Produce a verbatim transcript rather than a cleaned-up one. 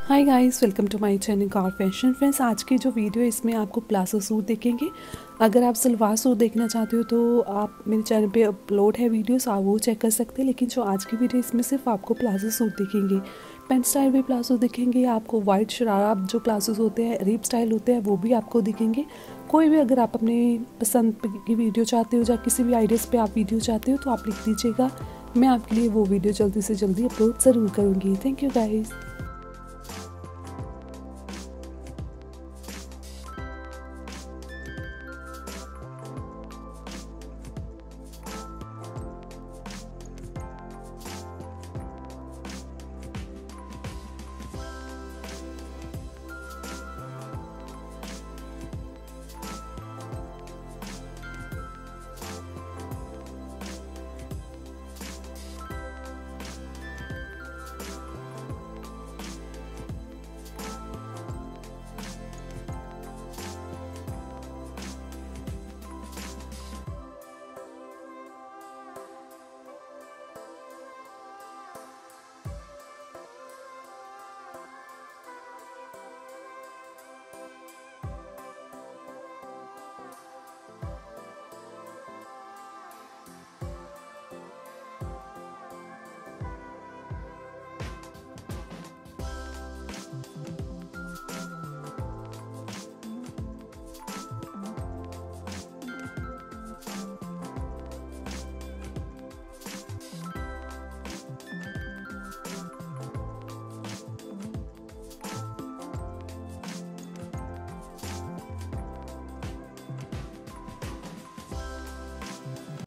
Hi guys, welcome to my channel car fashion. Friends, आज की जो वीडियो है इसमें आपको प्लाजो सूट देखेंगे। अगर आप सलवार सूट देखना चाहते हो तो आप मेरे चैनल पे अपलोड है वीडियोस, आप वो चेक कर सकते हैं। लेकिन जो आज की वीडियो इसमें सिर्फ आपको प्लाजो सूट दिखेंगे। पेंट स्टाइल भी प्लाजो दिखेंगे आपको, वाइट शरारा जो प्लाजोस होते हैं, रिप स्टाइल होते हैं, वो भी आपको दिखेंगे। कोई भी अगर आप अपने पसंद की वीडियो चाहते हो या किसी भी आइडियाज़ पे आप वीडियो चाहते हो तो आप लिख दीजिएगा। मैं आपके लिए वो वीडियो जल्दी से जल्दी अपलोड ज़रूर करूँगी। Thank you guys.